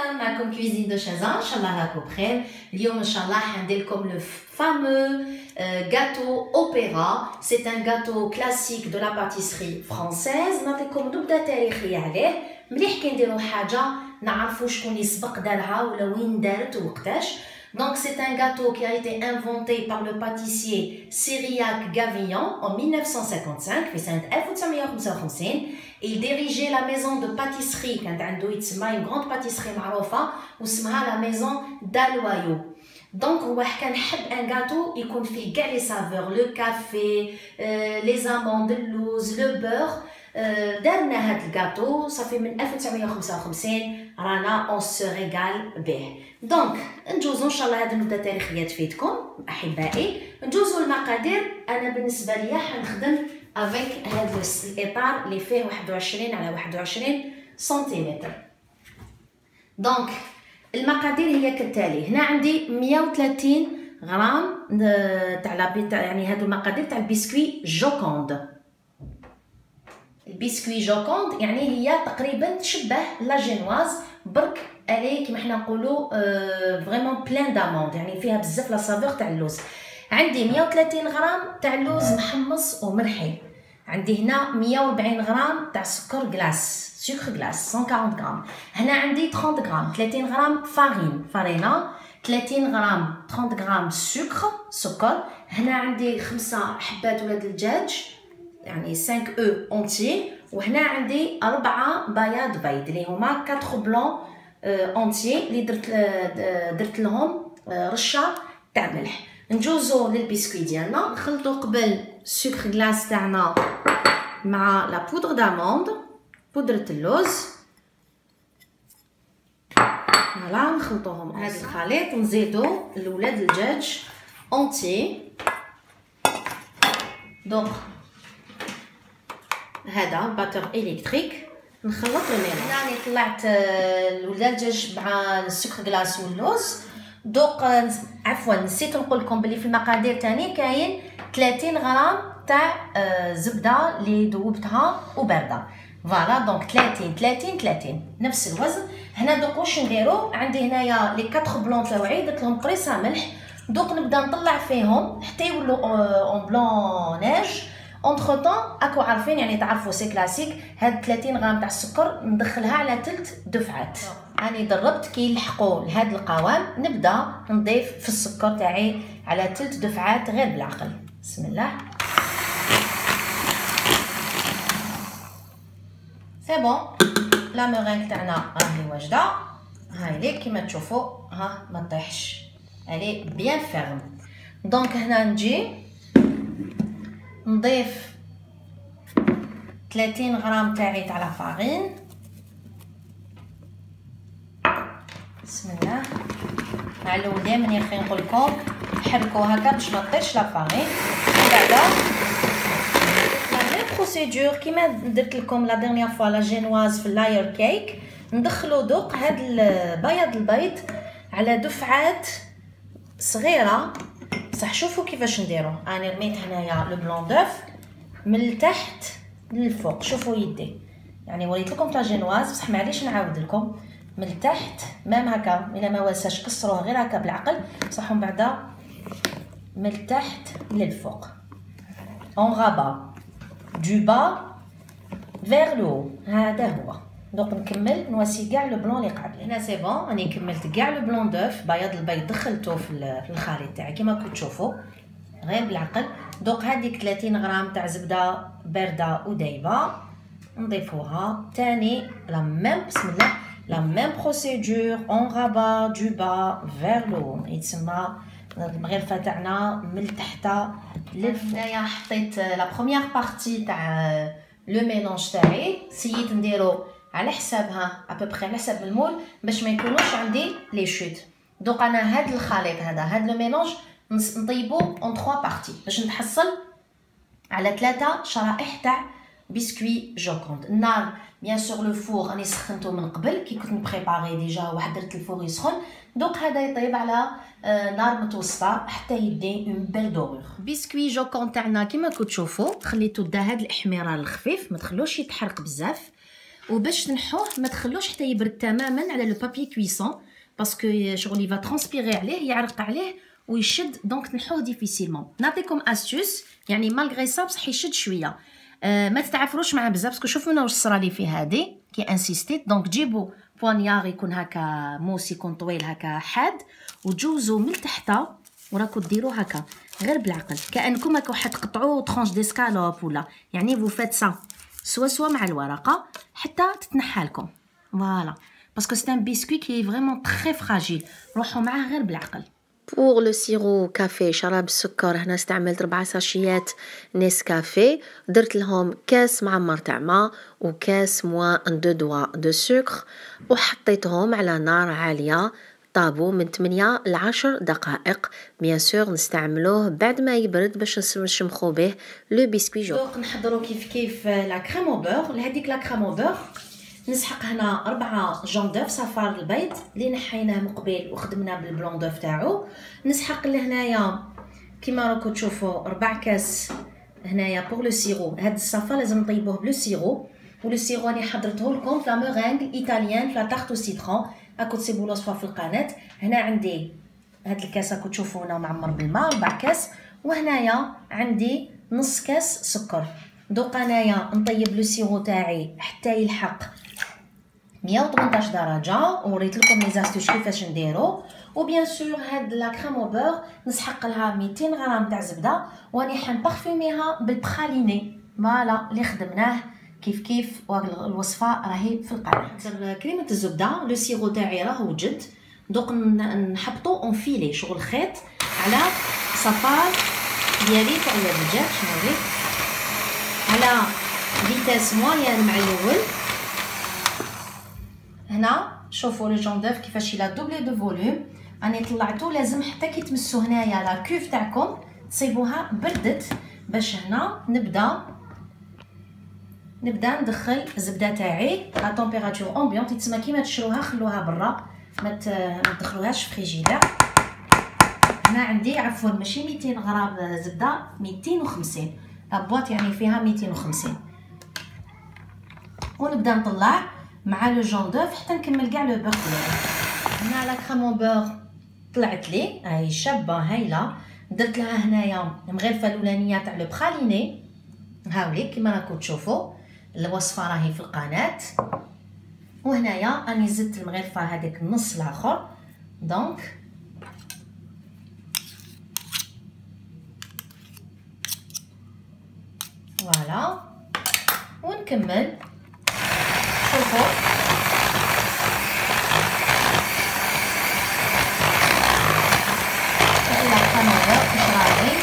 مرحبا معكم كويزين دو شازان. ان شاء الله راكم بخير. اليوم ان شاء الله حندير لكم لو فامو gâteau اوبيرا. سي ان gâteau كلاسيك دو لا باتيسري فرانسيز. نعطيكم نبذه تاريخيه عليه. مليح كي نديرو حاجه نعرفوا شكون اللي سبق دارها ولا وين دارت ووقتاش. Donc c'est un gâteau qui a été inventé par le pâtissier Cyriaque Gavillon en 1955 في سنة 1955. Il dirigeait la maison de pâtisserie كانت عنده يتسمى une grande pâtisserie معروفة واسمها la maison d'Aloyau. Donc هو كان حب ان gâteau يكون فيه كاع لي سافور، لو كافي، لي زاموند، اللوز، لو بور. دارنا هاد الكاطو صافي من 1955 رانا اون سو ريغال به. دونك نجوزو ان شاء الله هاد النبذه التاريخيه تفيدكم احبائي. نجوزو المقادير. انا بالنسبه ليا حنخدم افيك هاد الاطار اللي فيه 21 على 21 سنتيمتر. دونك المقادير هي كالتالي. هنا عندي 130 غرام تاع يعني هادو المقادير تاع البسكوي جوكوند. البسكوي جوكوند يعني هي تقريبا تشبه لا جينواز برك الي كيما حنا نقولوا فريمون بلان داموند، يعني فيها بزاف لا سافور تاع اللوز. عندي 130 غرام تاع اللوز محمص ومرحي. عندي هنا 140 غرام تاع سكر غلاس، سكر غلاس 140 غرام. هنا عندي 30 غرام 30 غرام فارينه، 30 غرام 30 غرام سكر. هنا عندي 5 حبات ولاد الدجاج يعني 5 او اونتي. وهنا عندي 4 بياض بيض اللي هما 4 بلون اونتي اللي درت لهم رشه تاع ملح. نجوزو للبسكوي ديالنا. نخلطو قبل السكر غلاس تاعنا مع لا بودر داموند، بودره اللوز. فوالا نخلطوهم هذا الخليط. نزيدو الولاد الدجاج اونتي. دونك هذا باتر الكتريك. نخلط الميلون. يعني طلعت الولاد الدجاج مع السكر غلاس واللوز. دوق عفوا نسيت نقول لكم بلي في المقادير تاني كاين 30 غرام تاع زبده اللي ذوبتها وبارده. فوالا دونك 30 نفس الوزن. هنا دوك واش نديرو؟ عندي هنايا لي 4 بلون تاوعي درت لهم قريصه ملح. دوك نبدا نطلع فيهم حتى يولوا اون بلون نيج. اونتر طون اكو عارفين يعني تعرفوا سي كلاسيك. هاد 30 غرام تاع السكر ندخلها على 3 دفعات. راني دربت كي يلحقوا لهاد القوام نبدا نضيف في السكر تاعي على 3 دفعات غير بالعقل. بسم الله. سي بون. لا مورينغ تاعنا راهي واجده. هاي لي كيما تشوفوا ها ما طيحش، الي بيان فيرم. دونك هنا نجي نضيف 30 غرام تاعي تاع لا فارين. بسم الله. مع الاول دائما يا اخي نقول لكم حركوا هكا باش ما تطيرش لا فارين. بعدا لا بروسيدور كيما درت لكم لا ديرنيير فوا لا جينواز في اللاير كيك. ندخلوا دوق هاد بياض البيض على دفعات صغيره. صح شوفوا كيفاش نديرو. انا رميت هنايا لو بلون دوف من التحت للفوق. شوفوا يدي يعني وريت لكم تاع جينواز بصح معليش نعاود لكم من التحت مام هكا. الا ما واساش كسروه غير هكا بالعقل بصح من بعدا من التحت للفوق. اون غابا دو با فيغ لو. هذا هو. دونك نكمل نواسي كاع لو بلون اللي قبل. هنا سي بون راني كملت كاع لو بلون دوف. بياض البيض دخلته في الخليط تاعي كيما كنتو تشوفوا غير بالعقل. دونك هذيك 30 غرام تاع زبده بارده ودايبه نضيفوها تاني لا ميم. بسم الله. لا ميم بروسيدور اون غابا دو با فيغ لو. يتسمى المغرفه تاعنا من التحت للفوق. هنايا حطيت لا بروميير بارتي تاع لو ميلونج تاعي. سييت نديرو على حسابها ابوبخي على حساب المول باش ما يكونوش عندي لي شوت. دوك انا هاد الخليط هاد لو ميلونج نطيبو اون 3 بارتي باش نتحصل على 3 شرائح تاع بسكوي جوكوند. النار بيان سور لو فور راني سخنته من قبل كي كنت مبريباري ديجا واحد درت الفور يسخن. دوك هذا يطيب على نار متوسطه حتى يدي اون بيل دورور. بسكوي جوكوند تاعنا كيما كنتو تشوفوا خليتو دا هاد الاحمرار الخفيف ما تخلوش يتحرق بزاف. وباش تنحوه ما تخلوش حتى يبرد تماما على لو بابي كويسون باسكو شغل يفا ترانسبيري عليه يعرق عليه ويشد دونك تنحوه ديفيسيلمون. نعطيكم استوس يعني مالغري سا بصح يشد شويه. ما تتعافروش معاه بزاف باسكو شوفوا انا واش صرالي في هذه كي انسيستيت. دونك جيبوا بوانيار يكون هكا موس يكون طويل هكا حاد وتجوزوا من تحت وراكو ديروا هكا غير بالعقل كانكم راكو حتقطعوا طرونش ديسكالوب ولا يعني فو فات سا سوا مع الورقه حتى تتنحى لكم فوالا باسكو سي ان بيسكوي كي فريمون تري فراجيل. روحوا معاه غير بالعقل. بور لو سيرو كافي شراب السكر هنا استعملت 4 ساشيات نيسكافيه. درت لهم كاس معمر تاع ماء وكاس موان 2 دوا دو سكر وحطيتهم على نار عاليه طابو من 8 ل 10 دقائق. بيان سور نستعملوه بعد ما يبرد باش نشمخو به لو بيسكوي جو. دوك نحضروا كيف لا كريم او بور. لهذيك لا كريم او بور نسحق هنا 4 جون دوف صفار البيض اللي نحيناه من قبل وخدمنا بالبلون دوف تاعو. نسحق لهنايا كيما راكم تشوفوا 4 كاس هنايا بور لو سيرو. هاد الصفا لازم نطيبوه بلو سيرو ولو سيرو راني حضرته لكم في لا مورينغ ايطاليان في لا تارت او سيترون. راكم تسيبوا الوصفه في القناه. هنا عندي هاد الكاس راكم تشوفونا معمر بالماء 4 كاس وهنايا عندي نص كاس سكر. دوك انايا نطيب لو سيرو تاعي حتى يلحق 118 درجه وريت لكم لي زاستوش كيفاش نديرو. وبيان سور هاد لا كريم او بور نسحق لها 200 غرام تاع زبده وراني حنبارفوميها بالبخاليني فوالا اللي خدمناه كيف الوصفه راهي في القناه. كريمه الزبده لو سيرو تاعي راه وجد دوك نحبطو اون فيلي شغل خيط على صفار ديالي تاع الدجاج شنو على فيتاس موين مع الاول. هنا شوفوا لي جون دوف كيفاش الى دوبلي دو فوليوم راني طلعتو. لازم حتى كي تمسوا هنايا لا كوف تاعكم تصيبوها بردت باش هنا نبدا ندخل الزبده تاعي لا طومبيراتور امبيونط تسمى كيما تشروها خلوها برا ما تدخلوهاش في فريجيدير. هنا عندي عفوا ماشي 200 غرام زبده 250 لا بواط يعني فيها 250 ونبدا نطلع مع لو جون دوف حتى نكمل كاع لو بور ديالي. هنا لا كريم بور طلعت لي هاي شابه هايله. درت لها هنايا المغرفه الاولانيه تاع لو براليني هاوليك كيما راكم تشوفوا الوصفه راهي في القناه. وهنايا راني زدت المغرفه هذيك النص الاخر دونك فوالا ونكمل. شوفوا هلا القناه واش راهي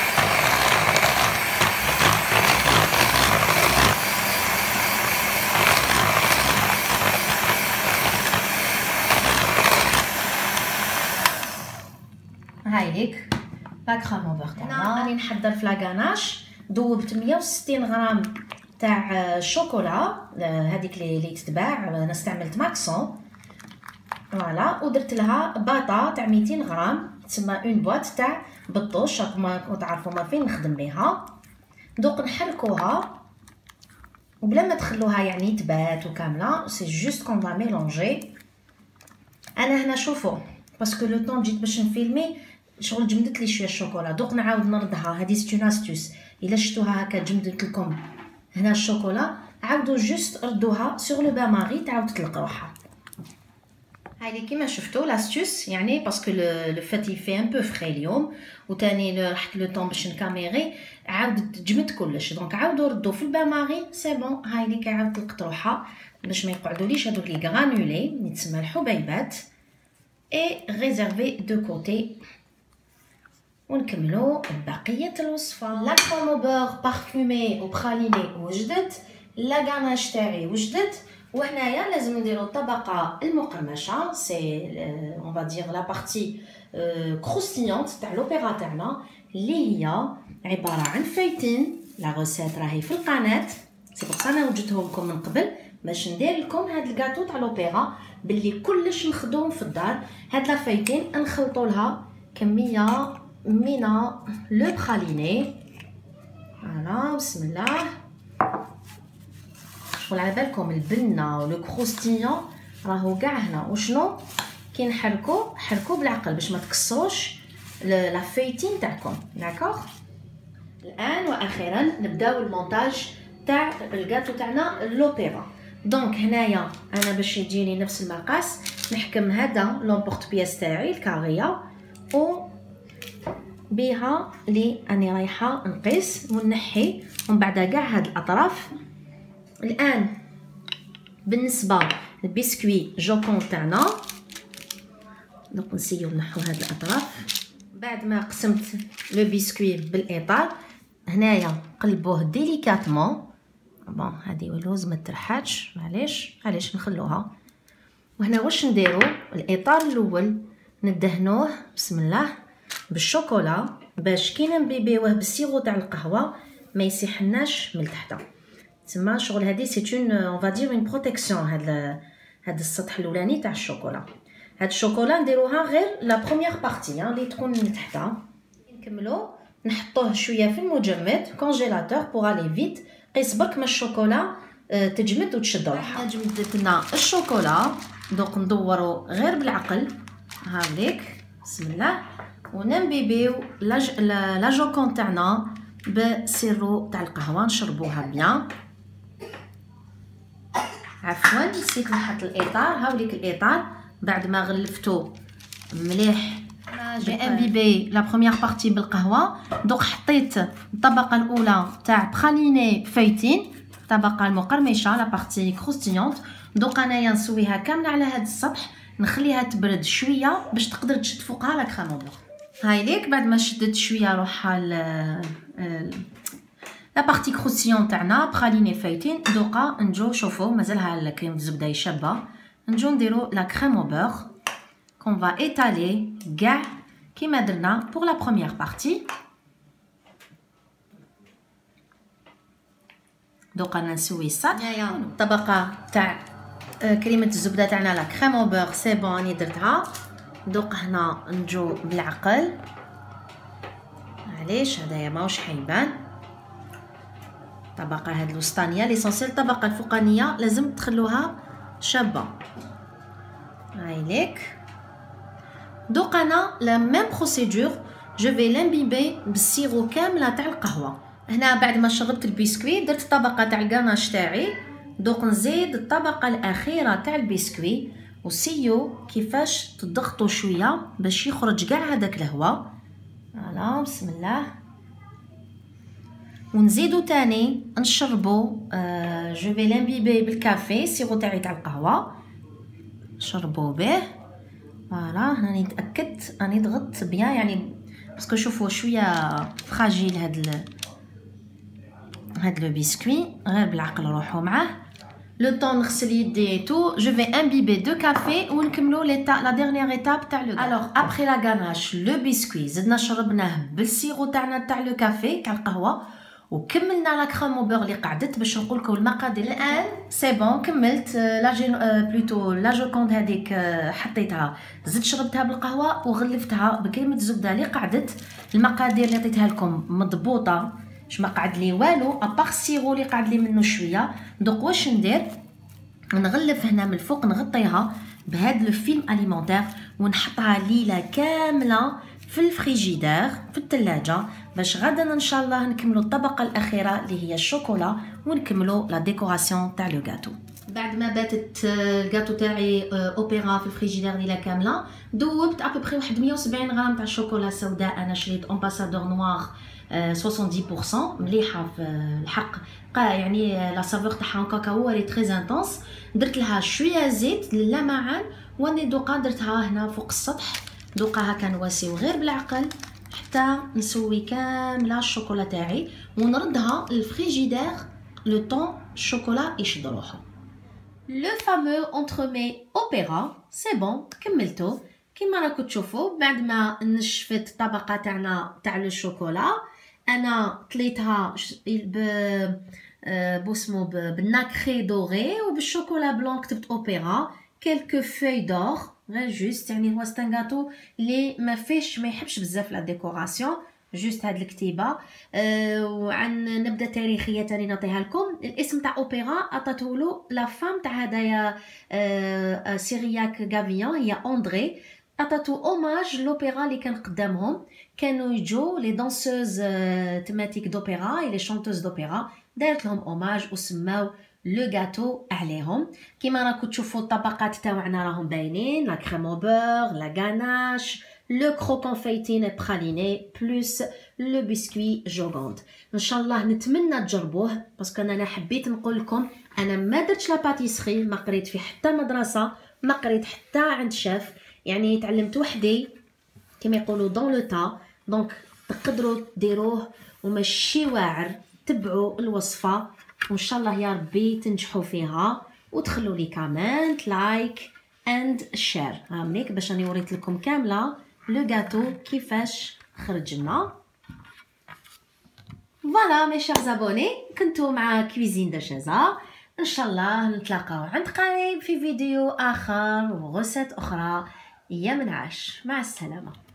هاي ليك لا كريم او بور تاعنا. راني نحضر في لاكاناش. ذوبت 160 غرام تاع الشوكولا هذيك اللي تتباع. انا استعملت ماكسون فوالا ودرت لها باطا تاع 200 غرام تسمى اون بواط تاع بالطوش راكم تعرفوا ما فين نخدم بها. دوك نحركوها وبلا ما تخلوها يعني تبات وكامله سي جوست كون فا ميلونجي. انا هنا شوفوا باسكو لو طون جيت باش نفيلمي شغل جمدت لي شويه الشوكولا. دوك نعاود نردها. هذه ستون استوس الا شفتوها هكا جمدت لكم هنا الشوكولا عاودوا جوست ردوها سور لو بان ماري تعاود تطلق روحها. هاي كيما شفتوا لاستوس يعني باسكو لو فات يفي ان بو فري اليوم وتاني رحت لو طون باش نكاميري عاودت تجمد كلش دونك عاودوا ردوا في البان ماري سي بون. هاي اللي عاود طلقت روحها باش ما يقعدوليش هذوك لي غرانولي اللي تسمى الحبيبات اي ريزيرفي دو كوتي. ونكملوا بقيه الوصفه. لا كريم بور بارفومي وبراليني وجدت. لا غاناش تاعي وجدت. وهنايا لازم نديروا الطبقه المقرمشه سي اون فا دير لا بارتي كروستيونت تاع لوبيرا تاعنا اللي هي عباره عن فايتين. لا روسيت راهي في القناه سي بوغ سا انا وجدتهم لكم من قبل باش ندير لكم هاد الكاطو تاع لوبيرا باللي كلش مخدوم في الدار. هاد لا فايتين نخلطوا لها كميه من لو براليني فوالا بسم الله شغل على بالكم البنه ولو كروستيون راهو كاع هنا. وشنو كي حركو بالعقل باش ما تكسروش لا فيتين تاعكم. داكوغ. الان واخيرا نبداو المونتاج تاع الكاتو تاعنا لوبيرا. دونك هنايا انا باش يجيني نفس المقاس نحكم هذا لومبورط بياس تاعي الكاريه و بها اللي اني رايحه نقيس ونحي ومن بعد كاع هاد الاطراف. الان بالنسبه للبسكوي جوكون تاعنا دونك نسيو نحو هاد الاطراف. بعد ما قسمت لو بسكوي بالاطار هنايا قلبوه ديليكاتمون. بون هذه اللوز ما ترحاتش معليش نخلوها. وهنا واش نديرو الاطار الاول ندهنوه بسم الله بالشوكولا باش كي نبيبيوه بالسيرو تاع القهوه ما يسيحناش من تحت. تسمى شغل هذه سي اون اون فادير اون بروتيكسيون. هاد السطح الاولاني تاع الشوكولا. هاد الشوكولا نديروها غير لا بروميير بارتي اللي تكون من تحت. نكملو نحطوه شويه في المجمد كونجيلاتور بوغ الي فيت. قيس برك ما الشوكولا تجمد وتشد روحها. جمدت لنا الشوكولا دوك ندورو غير بالعقل هاذيك بسم الله ونبيبيو لا جوكون تاعنا بالسيرو تاع القهوه نشربوها بيان. عفوا نسيت نحط الاطار. هاوليك الاطار بعد ما غلفتو مليح جي امبيبي لا بروميير بارتي بالقهوه. دوك حطيت الطبقه الاولى تاع براليني فايتين الطبقه المقرمشه لا بارتي كروستيونط. دوك انايا نسويها كامله على هذا السطح نخليها تبرد شويه باش تقدر تشد فوقها لا كريم بلون. هاي ليك بعد ما شدت شويه روحها لا بارتي كروستيون تاعنا براليني فايتين. دوكا نجو شوفوا مازالها الكريم الزبده يشابه. نجو نديرو لا كريم بور كون فا ايتالي كاع كيما درنا بور لا بروميير بارتي. دوكا انا نسوي السطح. الطبقه تاع كريمه الزبده تاعنا لا كريم بور سي بون راني درتها. دوك هنا نجو بالعقل معليش هدايا ماهوش حيبان. الطبقه هاد الوسطانيه ليسونسيال الطبقه الفوقانيه لازم تخلوها شابه. هاي ليك. دوك انا لا ميم بروسيدور جو في لامبيبي بالسيرو كامله تاع القهوه. هنا بعد ما شربت البسكوي درت الطبقه تاع الكاناش تاعي. دوك نزيد الطبقه الاخيره تاع البسكوي وسيو كيفاش تضغطوا شويه باش يخرج كاع هذاك الهواء. فوالا بسم الله. ونزيدو تاني نشربو جو في لامبيبي بالكافي سيرو تاعي تاع القهوه شربو به. فوالا هنا نتاكد راني ضغطت بيان يعني باسكو شوفوا شويه فراجيل هاد لو بسكوي غير بالعقل روحو معاه. لو طون نغسل يدي تو جو في امبيبي دو كافي ونكملو لا ديرنيير ايتاب تاع لو. الوغ ابري لا غاناش لو بسكوي زدنا شربناه بالسيرو تاعنا تاع لو كافي تاع القهوه وكملنا لا كريم بور اللي قعدت باش نقول لكم المقادير. الان سي بون كملت بلوتو لا جوكوند هذيك حطيتها زدت شربتها بالقهوه وغلفتها بكريمه الزبده اللي قعدت. المقادير اللي عطيتها لكم مضبوطه باش ما قعد لي والو ابار السيرو اللي قعد لي منه شويه. دوك واش ندير نغلف هنا من الفوق نغطيها بهذا الفيلم اليمونتير ونحطها ليله كامله في الفريجيدير في الثلاجه باش غدا ان شاء الله نكملوا الطبقه الاخيره اللي هي الشوكولا ونكملوا لا ديكوراسيون تاع لو غاتو. بعد ما باتت الغاتو تاعي اوبيرا في الفريجيدير ليله كامله دوبت ابوبري واحد 170 غرام تاع الشوكولا سوداء. انا شريت امباسادور نوار 70% مليحه في الحق يعني لا سافور تاعها كاكاو ولي تري انتونس. درت لها شويه زيت للمعان وني دوقا درتها هنا فوق السطح. دوقا هكا نواسيو غير بالعقل حتى نسوي كامله الشوكولا تاعي ونردها للفريجيدير لو طون الشوكولا يشد روحو. لو فامو اونترمي اوبيرا سي بون كملتو كيما راكم تشوفوا. بعد ما نشفت الطبقه تاعنا تاع لو شوكولا انا طليتها بوسمو بالناكري دوغي وبالشوكولا بلون كتبت اوبيرا كيلكو فوي دور غير جوست يعني هو ستان غاتو اللي ما يحبش بزاف لا ديكوراسيون جوست هاد الكتيبه. وعن نبدا تاريخيه تاني نعطيها لكم. الاسم تاع اوبرا عطاتو له لا فام تاع هدايا سيرياك غافيان، هي اندري. عطاتو اوماج لوبيرا اللي كان قدامهم، كانوا يجوا لي دانسوز تيماتيك دوبيرا لي شونتوز دوبيرا، دارت لهم اوماج وسماو لو غاتو عليهم. كيما راكم تشوفوا الطبقات تاعنا راهم باينين، لا كريم او بور، لا غاناش، لو كروكون فايتين براليني بلس لو بسكوي جوغوند. ان شاء الله نتمنى تجربوه، باسكو انا حبيت نقول لكم انا ما درتش لا باتيسري، ما قريت في حتى مدرسه، ما قريت حتى عند شاف، يعني تعلمت وحدي كما يقولوا دون لو تا. دونك تقدروا ديروه وماشي واعر، تبعوا الوصفه وان شاء الله يا ربي تنجحوا فيها. وتخلوا لي كومنت لايك اند شير هامليك باش راني وريت لكم كامله لو غاتو كيفاش خرج لنا. فوالا مي شيرز ابوني، كنتو مع كويزين دو شازا. ان شاء الله نتلاقاو عند قريب في فيديو اخر وغسات اخرى. يا منعش، مع السلامه.